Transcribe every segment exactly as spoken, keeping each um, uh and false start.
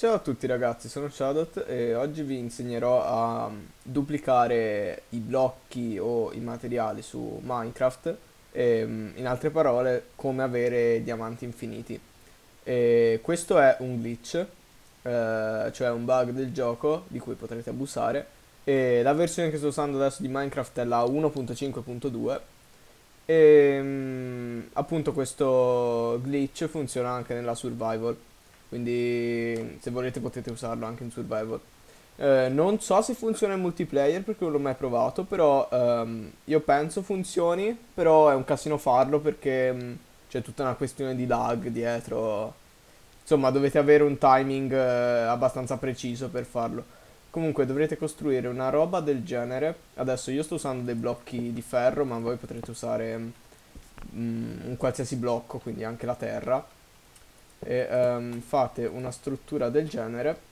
Ciao a tutti ragazzi, sono Shadot e oggi vi insegnerò a duplicare i blocchi o i materiali su Minecraft e, mm, in altre parole, come avere diamanti infiniti. E questo è un glitch, eh, cioè un bug del gioco di cui potrete abusare. E la versione che sto usando adesso di Minecraft è la uno punto cinque punto due e mm, appunto questo glitch funziona anche nella survival, quindi se volete potete usarlo anche in survival. Eh, non so se funziona in multiplayer perché non l'ho mai provato, però ehm, io penso funzioni, però è un casino farlo perché mm, c'è tutta una questione di lag dietro. Insomma, dovete avere un timing eh, abbastanza preciso per farlo. Comunque dovrete costruire una roba del genere. Adesso io sto usando dei blocchi di ferro, ma voi potrete usare mm, un qualsiasi blocco, quindi anche la terra. E ehm, fate una struttura del genere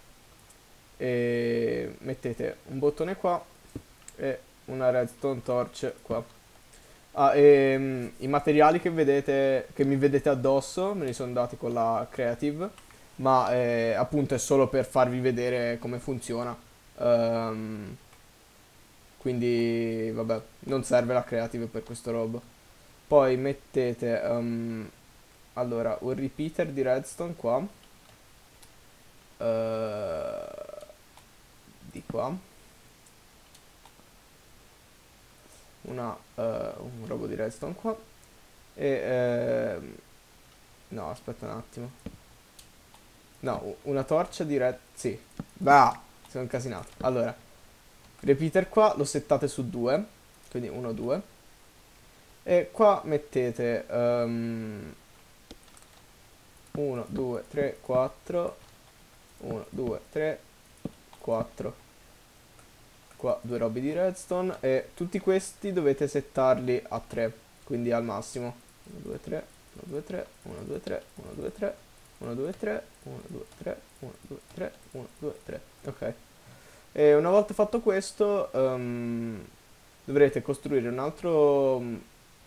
e mettete un bottone qua e una redstone torch qua. Ah, e mm, i materiali che vedete, che mi vedete addosso, me li sono dati con la Creative, ma eh, appunto è solo per farvi vedere come funziona. Ehm, quindi vabbè, non serve la Creative per questa roba. Poi mettete ehm, allora un repeater di redstone qua, eh, di qua, una, eh, un robo di redstone qua e ehm, no, aspetta un attimo. No, u- una torcia di red... Sì. Bah, sono incasinato. Allora, repeater qua lo settate su due, quindi uno, due. E qua mettete um, uno, due, tre, quattro. uno, due, tre, quattro. Qua due robe di redstone e tutti questi dovete settarli a tre, quindi al massimo. uno, due, tre, uno, due, tre, uno, due, tre, uno, due, tre, uno, due, tre, uno, due, tre, uno, due, tre, uno, due, tre. Ok. E una volta fatto questo, ehm, dovrete costruire un altro mm,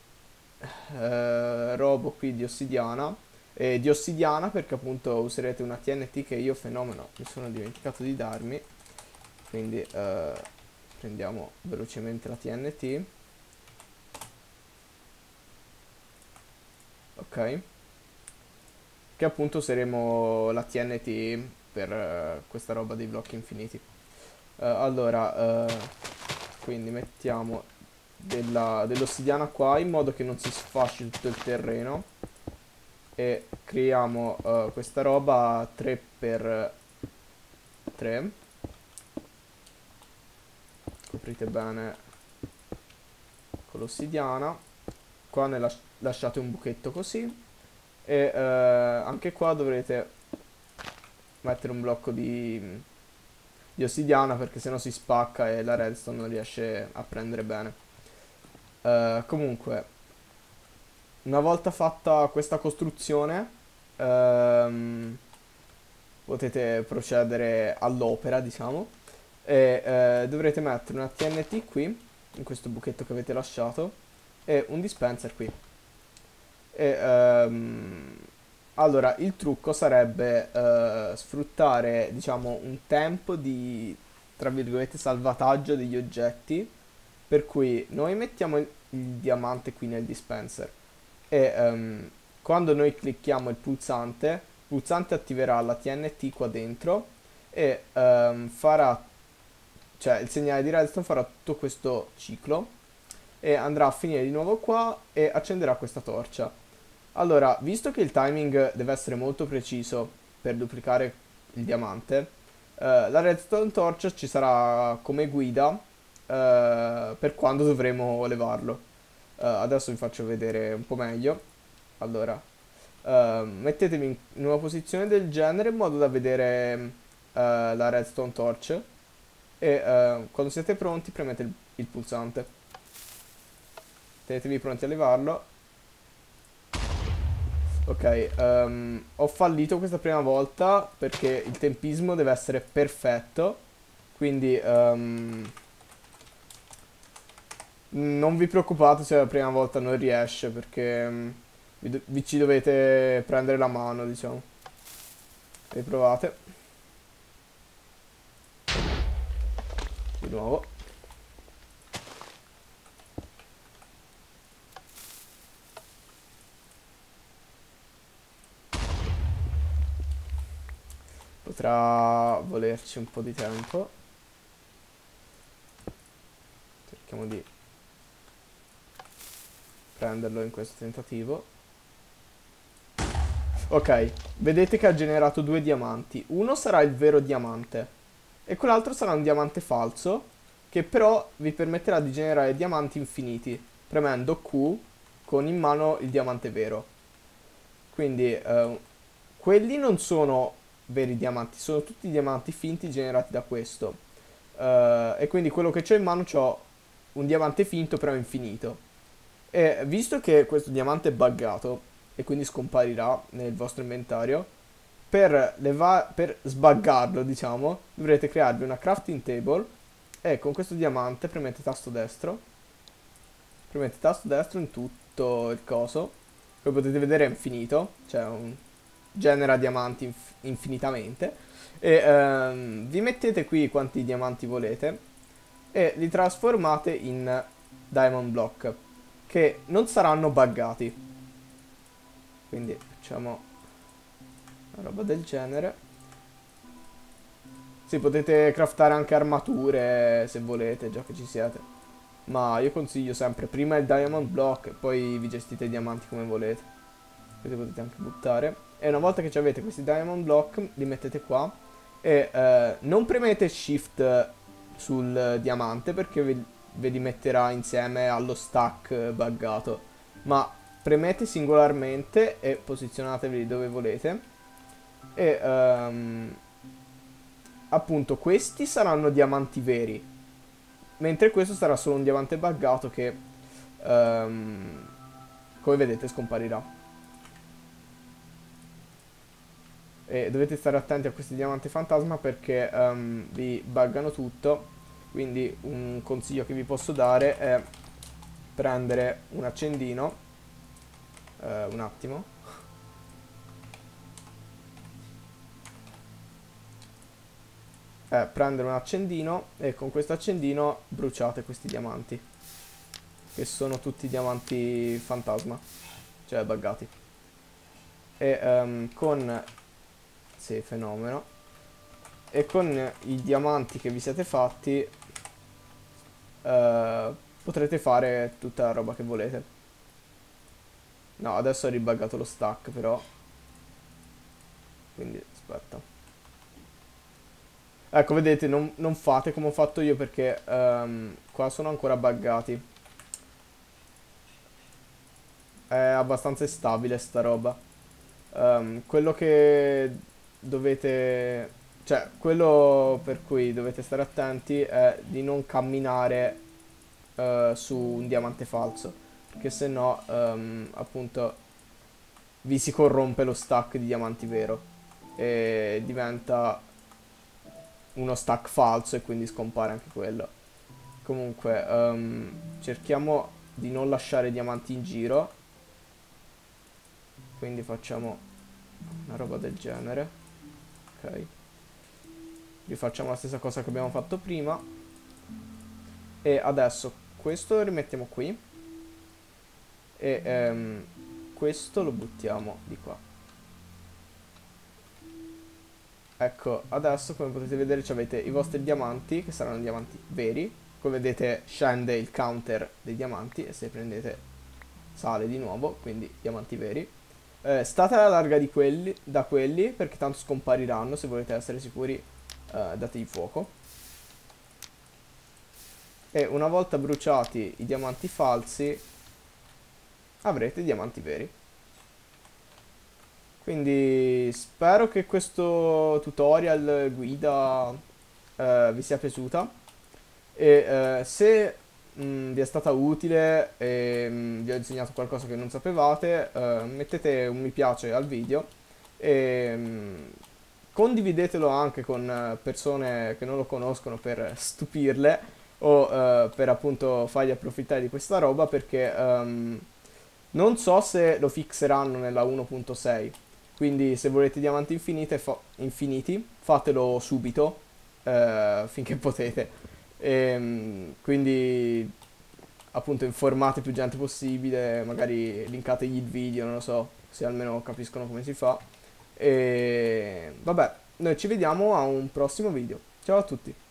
eh, robo qui di ossidiana. E di ossidiana perché appunto userete una T N T che io fenomeno mi sono dimenticato di darmi. Quindi eh, prendiamo velocemente la T N T. Ok. Che appunto useremo la T N T per eh, questa roba dei blocchi infiniti. Eh, allora, eh, quindi mettiamo della- dell'ossidiana qua in modo che non si sfasci tutto il terreno. E creiamo eh, questa roba tre per tre. Coprite bene con l'ossidiana. Qua ne las- lasciate un buchetto così. E eh, anche qua dovrete mettere un blocco di, di ossidiana perché sennò si spacca e la redstone non riesce a prendere bene. Eh, comunque, una volta fatta questa costruzione, ehm, potete procedere all'opera, diciamo, e eh, dovrete mettere una T N T qui, in questo buchetto che avete lasciato, e un dispenser qui. E, ehm, allora, il trucco sarebbe eh, sfruttare, diciamo, un tempo di, tra virgolette, salvataggio degli oggetti, per cui noi mettiamo il, il diamante qui nel dispenser e ehm, quando noi clicchiamo il pulsante, il pulsante attiverà la T N T qua dentro e ehm, farà, cioè il segnale di redstone farà tutto questo ciclo e andrà a finire di nuovo qua e accenderà questa torcia. Allora, visto che il timing deve essere molto preciso per duplicare il diamante, eh, la redstone torch ci sarà come guida eh, per quando dovremo levarlo. Eh, adesso vi faccio vedere un po' meglio. Allora, eh, mettetevi in in una posizione del genere in modo da vedere eh, la redstone torch e eh, quando siete pronti premete il, il pulsante. Tenetevi pronti a levarlo. Ok, ehm, ho fallito questa prima volta perché il tempismo deve essere perfetto, quindi ehm, non vi preoccupate se la prima volta non riesce perché mm, vi, do- vi ci dovete prendere la mano, diciamo. Riprovate. di nuovo. Potrà volerci un po' di tempo. Cerchiamo di prenderlo in questo tentativo. Ok, vedete che ha generato due diamanti. Uno sarà il vero diamante e quell'altro sarà un diamante falso, che però vi permetterà di generare diamanti infiniti, premendo Q con in mano il diamante vero. Quindi eh, quelli non sono veri diamanti, sono tutti diamanti finti generati da questo. Eh, e quindi quello che ho in mano c'ho un diamante finto però infinito. E visto che questo diamante è buggato e quindi scomparirà nel vostro inventario, per, leva- per sbuggarlo, diciamo, dovrete crearvi una crafting table e con questo diamante premete tasto destro, premete tasto destro in tutto il coso, come potete vedere è infinito, cioè un, genera diamanti inf- infinitamente, e ehm, vi mettete qui quanti diamanti volete e li trasformate in diamond block, che non saranno buggati. Quindi facciamo una roba del genere. Sì, potete craftare anche armature se volete, già che ci siete. Ma io consiglio sempre prima il diamond block e poi vi gestite i diamanti come volete. Questi potete anche buttare. E una volta che avete questi diamond block, li mettete qua. E eh, non premete shift sul diamante perché ve, ve li metterà insieme allo stack buggato. Ma premete singolarmente e posizionatevi dove volete. E um, appunto questi saranno diamanti veri, mentre questo sarà solo un diamante buggato che um, come vedete scomparirà. E dovete stare attenti a questi diamanti fantasma perché um, vi buggano tutto. Quindi un consiglio che vi posso dare è prendere un accendino, uh, un attimo. Eh, prendere un accendino e con questo accendino bruciate questi diamanti, che sono tutti diamanti fantasma, cioè buggati. E um, con... sì, fenomeno. E con i diamanti che vi siete fatti uh, potrete fare tutta la roba che volete. No, adesso ho ribuggato lo stack però. Quindi aspetta. Ecco, vedete, non, non fate come ho fatto io perché um, qua sono ancora buggati. È abbastanza instabile sta roba. Um, quello che dovete... cioè, quello per cui dovete stare attenti è di non camminare uh, su un diamante falso. Perché se no, um, appunto, vi si corrompe lo stack di diamanti vero. E diventa uno stack falso e quindi scompare anche quello. Comunque, um, cerchiamo di non lasciare diamanti in giro. Quindi facciamo una roba del genere. Ok. Rifacciamo la stessa cosa che abbiamo fatto prima. E adesso questo lo rimettiamo qui. E um, questo lo buttiamo di qua. Ecco, adesso come potete vedere avete i vostri diamanti, che saranno diamanti veri. Come vedete scende il counter dei diamanti e se prendete sale di nuovo, quindi diamanti veri. Eh, state alla larga di quelli, da quelli, perché tanto scompariranno, se volete essere sicuri eh, dategli fuoco. E una volta bruciati i diamanti falsi, avrete diamanti veri. Quindi spero che questo tutorial guida eh, vi sia piaciuta e eh, se mh, vi è stata utile e mh, vi ho insegnato qualcosa che non sapevate, eh, mettete un mi piace al video e mh, condividetelo anche con persone che non lo conoscono per stupirle o eh, per appunto fargli approfittare di questa roba perché um, non so se lo fixeranno nella uno punto sei. Quindi se volete diamanti infinite fa infiniti, fatelo subito, eh, finché potete. E, quindi appunto informate più gente possibile, magari linkategli il video, non lo so, se almeno capiscono come si fa. E vabbè, noi ci vediamo a un prossimo video. Ciao a tutti.